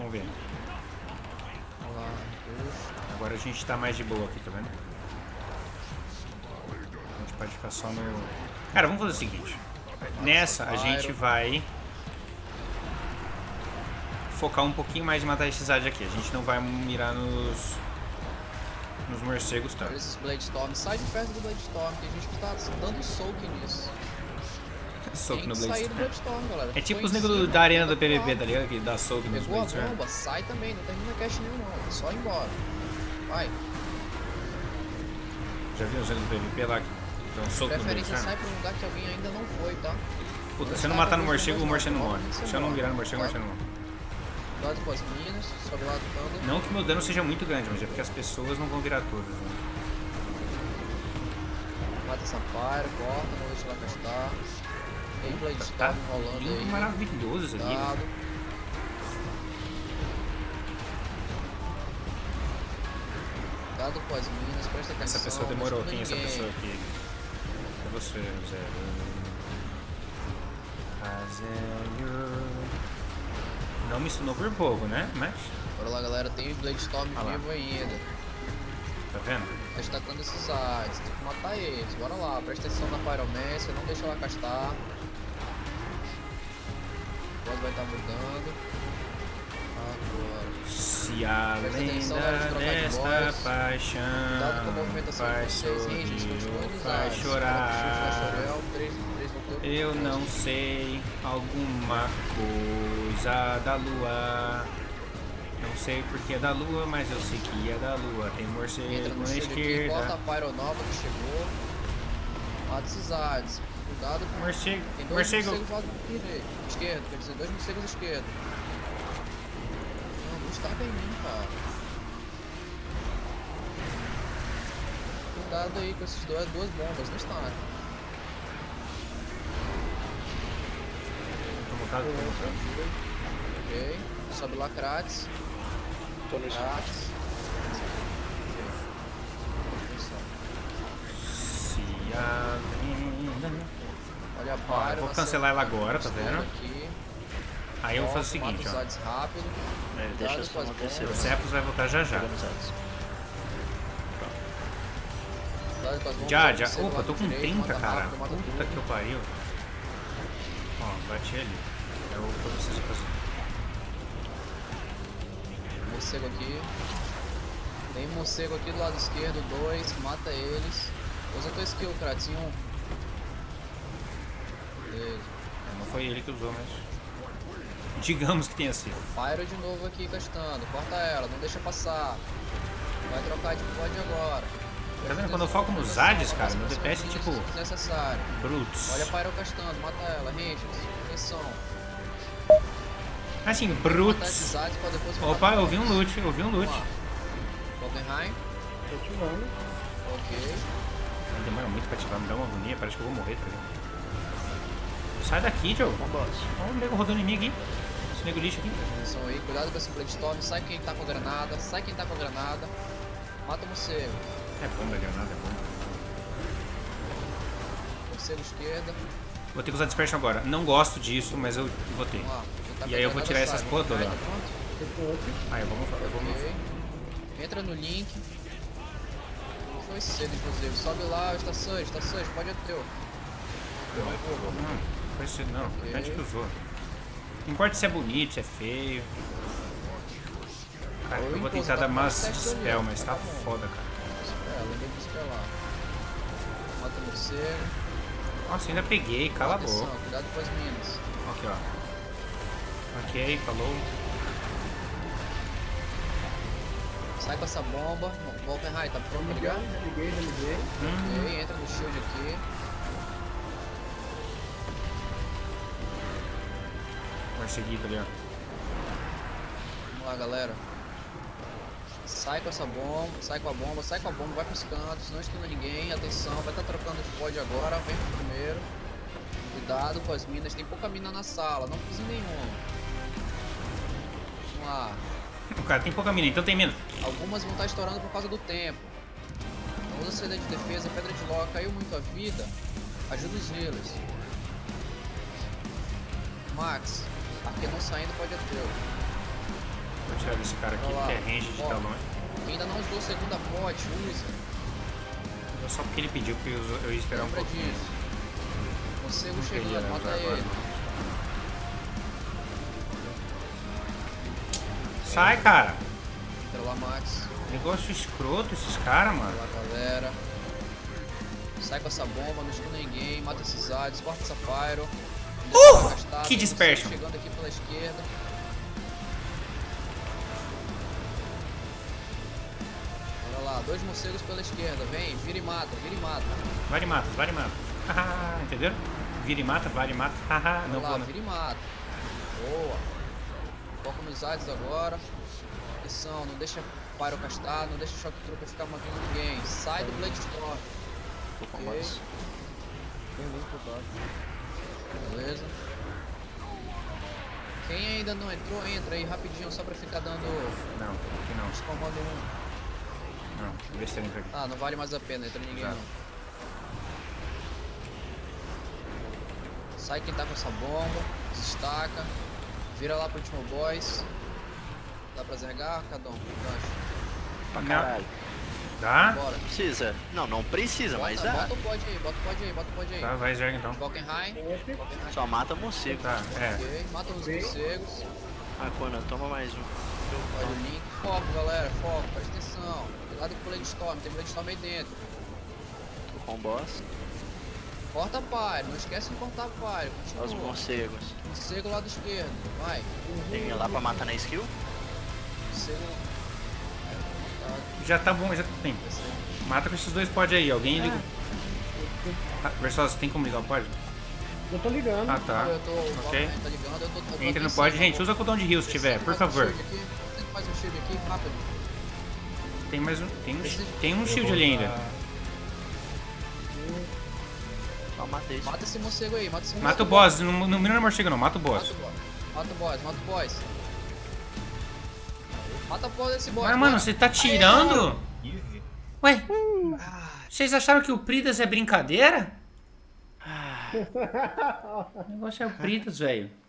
Vamos ver. Vamos lá, Agora a gente tá mais de boa aqui, tá vendo? A gente pode ficar só no... Cara, vamos fazer o seguinte. Nessa a gente vai focar um pouquinho mais em matar esses AD aqui. A gente não vai mirar nos morcegos tanto. Esses Bladestorm, sai de perto do Bladestorm, que a gente tá dando soak nisso. Soco no Tem que sair do Bladestorm. Bladestorm, galera. É tipo Põe os em negros cima, da arena do tenta PVP, pular. tá ligado? Que dá soco nos Pegou a Bladestorm. bomba, sai também, não termina cash nenhum não, é só ir embora. Vai. Já viu os negros do PVP lá que dão soco no Preferência Bladestorm? sai pra um lugar que alguém ainda não foi, tá? Puta, se eu não matar no morcego, o morcego não morre. Se eu não virar no morcego, o morcego não morre. Cuidado com as minas, sobe lá do Thunder. Não que meu dano seja muito grande, mas é porque as pessoas não vão virar todas. Né? Mata essa Pyro, corta, não deixa ela gastar. Tem Bladestorm Tá rolando lindo, aí. maravilhoso isso aqui. Cuidado. Cuidado com as minas, presta atenção. Essa pessoa demorou. não Quem é essa ninguém. pessoa aqui? É você, Zero. Não me ensinou por pouco, né? Mas, Bora lá, galera, tem o Bladestorm Ah lá. vivo ainda. tá vendo? Tá atacando esses sites, tem que matar eles. Bora lá, presta atenção na Pyromancer, não deixa ela castar. O boss vai estar mudando. Agora. Se a Presta atenção lenda na hora de trocar de desta voz. paixão Cuidado com a movimentação vai de vocês, Rangers, sorrir continua ou nos vai ares. chorar. 3 voltou. Eu não sei alguma coisa da lua. Não sei porque é da lua, mas eu sei que é da lua. Tem Entra morcego no na shield aqui, esquerda. corta a Pyro nova que chegou. Mata esses ares. Cuidado com... Morcego, Tem dois morcego. morcegos lá do direito. Esquerdo, quer dizer, 2 morcegos esquerdo. Não destaca em mim, cara. Cuidado aí com esses duas bombas, não está. Tô mutado, tô mutado. Ok. Sobe lá, Kratos. Tô no escuro. Kratos. Se a lenda... Olha a Ó, eu Pyro. vou na cancelar ela segunda, agora, tá esquerda vendo? Aqui. Aí eu vou fazer o Mata seguinte, os ó. Hades rápido. Deixa Cuidado as com as acontecer. O bombas. Cepos vai voltar já já. Pegamos elas. Cuidado com as bombas. Já. Morcego Opa, lá tô do com direito, 30, mata cara. rápido, mata Puta tudo. que eu pariu. Ó, bati ali. É o que eu preciso fazer. Morcego aqui. Tem morcego aqui do lado esquerdo, 2, mata eles. Usa tua skill, Kratos, em 1. Beleza. Não foi ele que usou, mas... Digamos que tenha sido. Pyro de novo aqui castando, corta ela, não deixa passar. Vai trocar de pod agora. Tá vendo? Quando eu foco nos Hades, cara, meu DPS é tipo... Necessário. Brutos. Olha a Pyro castando, mata ela, Rangers, atenção. Assim, Matar brutos. esses Hades pra depois Opa, matar eu vi um loot, eu vi um loot. Vamos lá. Falkenheim, Tô ativando. ok. Demora muito pra ativar, me dá uma agonia, parece que eu vou morrer, tá ligado? Sai daqui, Joe. Vambora. Olha o nego rodando em mim aqui. Esse nego lixo aqui. Atenção aí, cuidado com esse Bladestorm, sai quem tá com a granada, sai quem tá com a granada. Mata o morcego. É bomba, granada, é bomba. Morcego esquerda. Vou ter que usar Dispersion agora. Não gosto disso, mas eu vou ter. Vamos lá. Quem tá E com aí a eu vou granada tirar essas sai. porra toda, Vai, ó. tá pronto? Aí eu vou... Ok. Entra no link. Foi cedo, inclusive. Sobe lá, estações, pode é teu. Não, foi cedo não. O importante é que usou. Não importa se é bonito, se é feio. Cara, eu vou tentar dar mais dispel, mas tá foda, cara. Lembrei de esperar lá. Mata o morcego. Nossa, ainda peguei, cala a Atenção, boca. cuidado com as minas. Aqui, ó. Ok, falou. Sai com essa bomba. Valkenheim, tá pronto pra ligar? Liguei. Ok, entra no shield aqui. Vai seguir, tá ligado? Vamos lá, galera. Sai com essa bomba, sai com a bomba, vai pros cantos, não estuna ninguém, atenção, vai estar trocando de pod agora, vem pro primeiro. Cuidado com as minas, tem pouca mina na sala, não precisa nenhuma. Vamos lá. O cara tem pouca mina, então tem mina. Algumas vão estar estourando por causa do tempo. Usa CD de defesa, pedra de ló, caiu muito a vida, ajuda os healers. Max, Arquenon saindo pode é teu. pra tirar desse cara aqui, Olha lá. porque é range de Ó. talões. Quem ainda não usou segunda pote, usa. Só porque ele pediu, porque eu ia esperar um Lembra pouquinho. disso. Morcego Não queria chegando, mata usar agora, ele. Sai, cara! Entra lá, Max. Negócio escroto esses caras, mano. Vai lá, galera. Sai com essa bomba, não estuna ninguém, mata esses Hades, corta essa Pyro. Que dispersion. Chegando aqui pela esquerda. Olha lá, 2 morcegos pela esquerda. Vem, vira e mata, vira e mata. Vai e mata, vai e mata. Haha, entenderam? Vira e mata, vai e mata. Haha, Olha não lá, vou não. vira e mata. Boa. Foca nos Hades agora. Atenção, não deixa Pyro castar, não deixa Shock Trooper ficar matando ninguém. Sai do Blade Storm. Tô com Ok. mais. Tem link pro top. Beleza. Quem ainda não entrou, entra aí rapidinho só pra ficar dando Não, aqui não. os comandos 1. Não, deixa ele entrar aqui. Ah, não vale mais a pena, entra ninguém Exato. não. Sai quem tá com essa bomba, destaca, vira lá pro último boss. Dá pra zergar, Cadão? Pra Não. caralho. Tá? Bora. Precisa? Não, não precisa, mas dá. Bota o pod aí, bota o pod aí, bota o pod aí. Tá, vai, Zerg então. Falkenheim. Só mata morcego. Tá, é. Ok, mata os morcegos. Ah, Conan, toma mais um. Olha o link. Foco, galera, foco, presta atenção. Cuidado com o Blade Storm, tem Blade Storm aí dentro. Tô com boss. Corta a Pyro, não esquece de cortar a Pyro. Olha os Continua. morcegos. Morcego lado esquerdo, vai. Tem lá pra matar na skill? Morcego. Já tá bom, já tem. Mata com esses dois pods aí, alguém liga. Ah, Versosa, tem como ligar o pod? Eu tô ligando. Ah, tá. Eu tô, Ok. tá ligando, eu tô Entra no pod, gente, usa o cooldown de heal se tiver, por favor. Faz um shield aqui, rápido. Tem mais um. Tem um shield ali ainda. Só mata esse. Mata esse morcego aí, mata esse morcego. Mata o boss, não mira no morcego não, mata o boss. Mata o boss, mata o boss. Mata a porra desse boss. Mas, mano, bora. você tá tirando? Ué, vocês acharam que o Pridas é brincadeira? O negócio é o Pridas, velho.